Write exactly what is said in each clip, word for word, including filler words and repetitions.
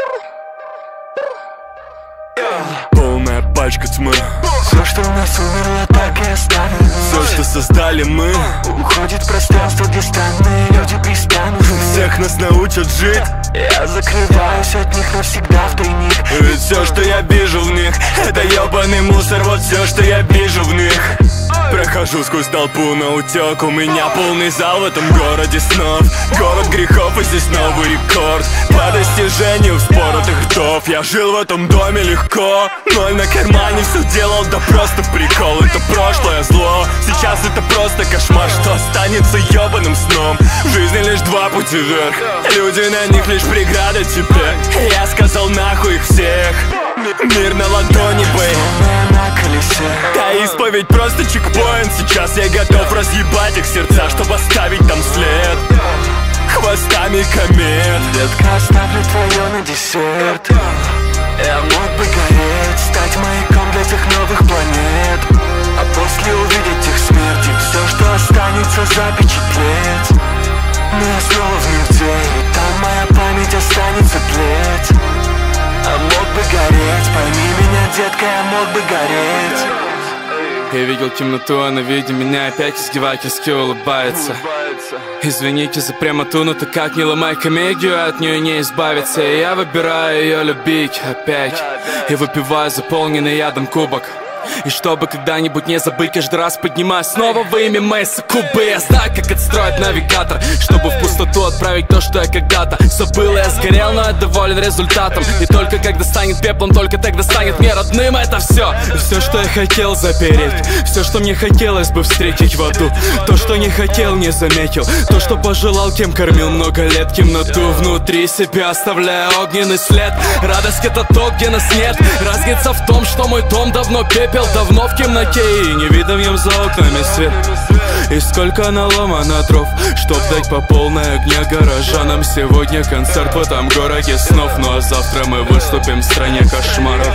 Полная пачка тьмы. Все, что у нас умерло, так и оставим. Все, что создали мы, уходит в пространство, где странные люди пристанут. всех нас научат жить. Я закрываюсь от них навсегда в тайник. Ведь все, что я вижу в них, это ебаный мусор. Вот все, что я вижу в них. Прохожу сквозь толпу на утек. У меня полный зал в этом городе снов. Город грехов, и здесь новый рекорд по достижению вспоротых ртов. Я жил в этом доме легко, ноль на кармане, все делал, да просто прикол. Это прошлое зло, сейчас это просто кошмар, что останется ебаным сном. В жизни лишь два пути вверх, люди на них лишь преграда теперь. Я сказал нахуй их всех. Мир на ладони, бэй. На колесе. Да, исповедь просто чекпоинт. Сейчас я готов разъебать их сердца, чтобы оставить там след хвостами комет. Детка, оставлю твое на десерт. Я мог бы гореть, стать маяком для тех новых планет, а после увидеть их смерти. Все, что останется, запечатлеть. Но я снова в нигде, и там моя память останется тлеть. А мог бы гореть, пойми меня, детка, я мог бы гореть. Я видел темноту, она, видя меня, опять издевательски улыбается. Извините за прямоту, но ты как не ломай комедию, от нее не избавиться. И я выбираю ее любить опять. И выпиваю заполненный ядом кубок. И чтобы когда-нибудь не забыть, каждый раз поднимаю снова во имя Месса Кубы. Я знаю, как отстроить навигатор, чтобы в пустоту отправить то, что я когда-то забыл. Я сгорел, но я доволен результатом. И только когда станет пеплом, только тогда станет мне родным это все. И все, что я хотел запереть, все, что мне хотелось бы встретить в аду. То, что не хотел, не заметил. То, что пожелал, кем кормил много лет. Темноту внутри себя, оставляя огненный след. Радость — это то, где нас нет. Разница в том, что мой дом давно пепел, давно в темноте, и не видно в нем за окнами свет. И сколько наломано дров, чтоб дать по полной огня горожанам. Сегодня концерт в этом городе снов, ну а завтра мы выступим в стране кошмаров.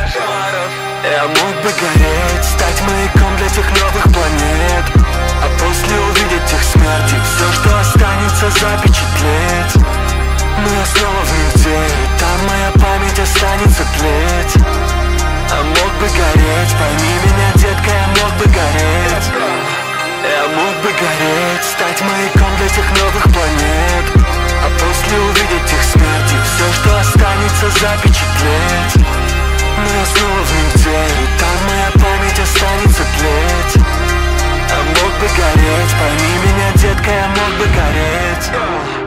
Я мог бы гореть, стать маяком для тех новых планет, а после увидеть их смерти. Все, что останется, запечатлеть. Но я снова в нигде, и там моя память останется тлеть. А мог бы гореть, пойми меня, детка, я мог бы гореть. Я мог бы гореть, стать маяком для тех новых планет, а после увидеть их смерти. Все, что останется, запечатлеть. Но я снова в нигде, и там моя память останется тлеть. А мог бы гореть, пойми меня, детка, я мог бы гореть.